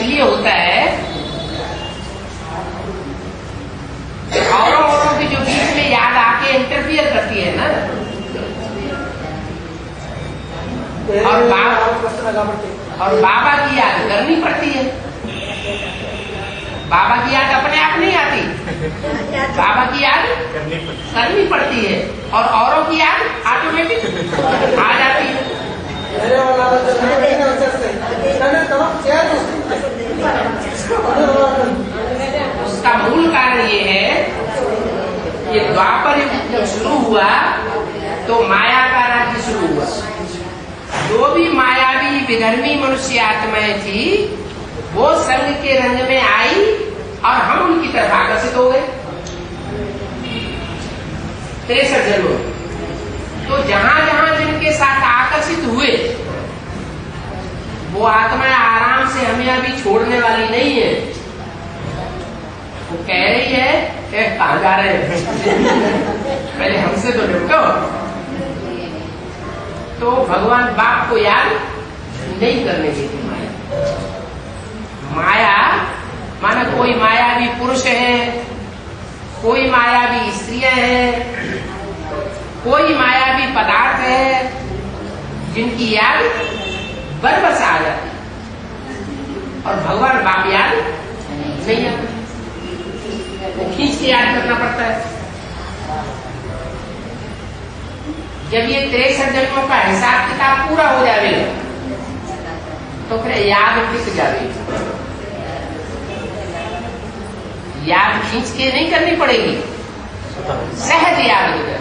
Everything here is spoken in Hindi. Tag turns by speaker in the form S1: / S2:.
S1: इसलिए होता है औरों के जो बीच में याद आके इंटरफियर करती है ना, और बाबा की याद करनी पड़ती है। बाबा की याद अपने आप नहीं आती, बाबा की याद करनी पड़ती है, और औरों की याद ऑटोमेटिक आ जाती है। उसका मूल कारण ये है कि द्वापर युग जब शुरू हुआ तो माया का राज्य शुरू हुआ। जो भी मायावी विधर्मी मनुष्य आत्माएं थी वो संग के रंग में आई और हम उनकी तरफ आकर्षित हो गए 63 जन्मों। तो जहां जहां जिनके साथ आकर्षित हुए वो आत्माएं आराम से हमें अभी छोड़ने वाली नहीं है। वो कह रही है कहां जा रहे हैं पहले हमसे तो निपटो। तो भगवान बाप को याद नहीं करने देती माया। माया माना कोई मायावी पुरुष है, कोई मायावी स्त्रियां हैं, कोई मायावी पदार्थ है जिनकी याद बरबस आ जाती, और भगवान बाप याद नहीं आती। वो खींच के याद करना पड़ता है। जब ये 63 जन्मों का हिसाब किताब पूरा हो जाएगा तो फिर याद टिक जाएगी। याद खींच के नहीं करनी पड़ेगी, सहज याद हो जाए।